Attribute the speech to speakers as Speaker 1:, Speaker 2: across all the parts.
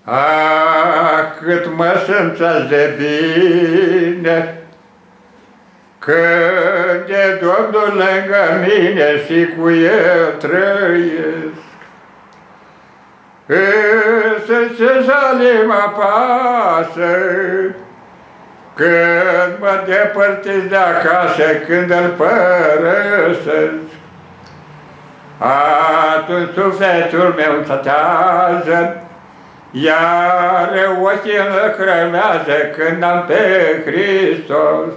Speaker 1: Cât mă simțesc de bine când e Domnul lângă mine și cu El trăiesc. Însă ce jale mă pasă când mă depărtez de acasă, când îl părăsesc. Atunci sufletul meu tătează, iar ochii îmi lăcrămează când am pe Hristos.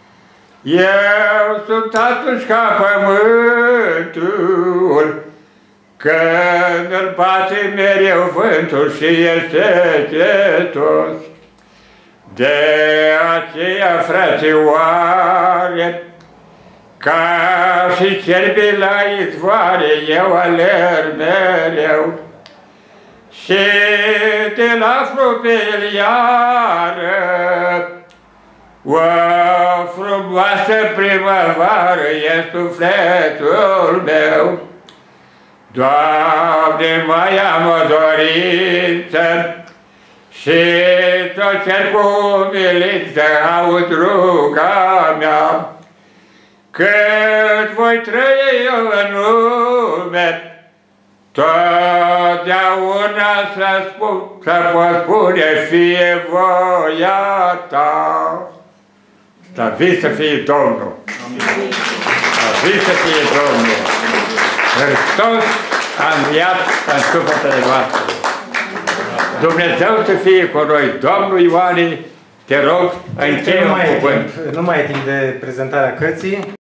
Speaker 1: Eu sunt atunci ca pământul, când îl bate mereu vântul și este cetos. De aceea, frățioare, ca și cerbii la izvoare, eu alerg mereu. Și de la frupeliară, o frumoasă primăvară e sufletul meu. Doamne, mai am o dorință și tot cer cu umilință, aud ruga mea. Cât voi trăi eu în lume, totdeauna să pot spune, fie voia ta. Slăvit să fie Domnul! Slăvit să fie Domnul! Hristos a înviat în sufletele voastre. Dumnezeu să fie cu noi. Domnul Ioane, te rog, încheie un cuvânt.
Speaker 2: Nu mai e timp de prezentarea cărții.